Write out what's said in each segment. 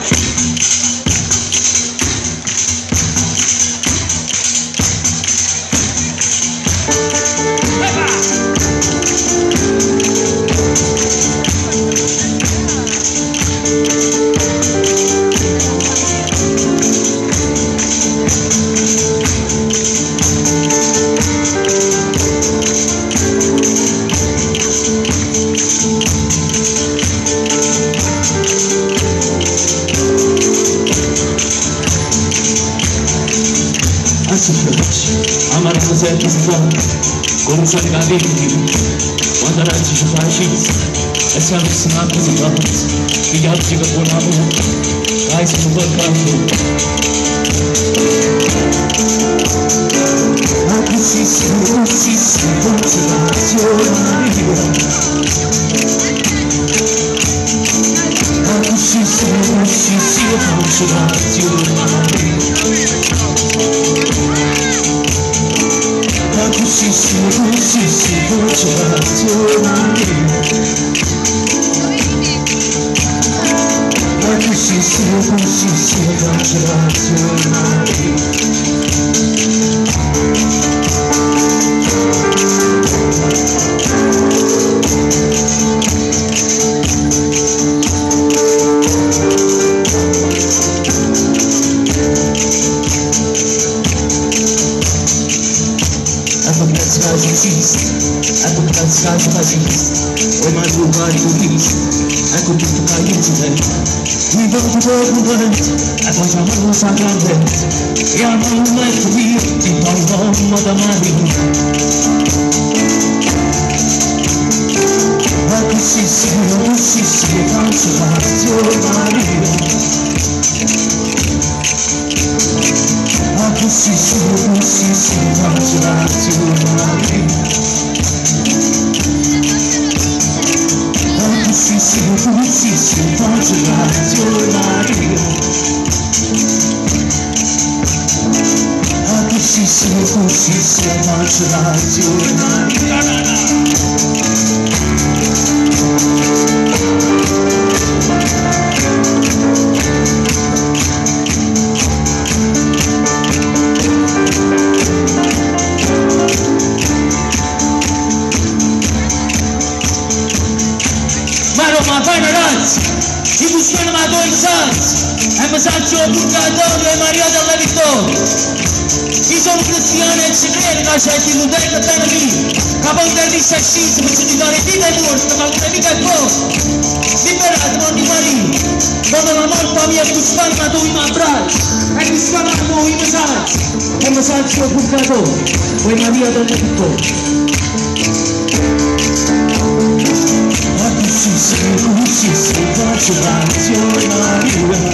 Amargo certo sguardo, con un sole capelli, quando la ci fa scesa, e se avessi una cosa fatta, che oggi che buon lavoro, dai sono portato. Ma così si considerazione mia, ma così si considerazione mia. Così si considerazione ecco che la scaccia fascista, poi mai tu vai tu dici, ecco tutto paese, mi voglio documente, e poi c'è una cosa grande, e a un momento mio, ti parlo da Maria. Ma così si cancellazione Maria. Ma così si cancellazione Maria. Così cancellazione Maria. Così cancellazione Maria. Ma fai ragazzi, i buscano ma due messaggi, è messaggio purgatorio e Maria della vittoria. Io sono cristiano e ci credo che c'è chi non deve bene lì, che poi del dissexismo ci dicono vita e morte, ma non è mica buono. Liberate non di Maria, quando la morte mia è buscata ma tu mi abbracci, e buscano a noi i messaggi, è messaggio purgatorio e Maria della vittoria. Così si cancellazione Maria.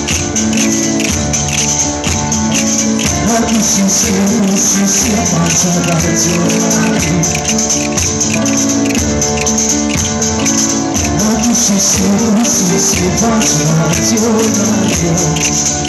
Ma così si cancellazione Maria. Ma così si cancellazione Maria.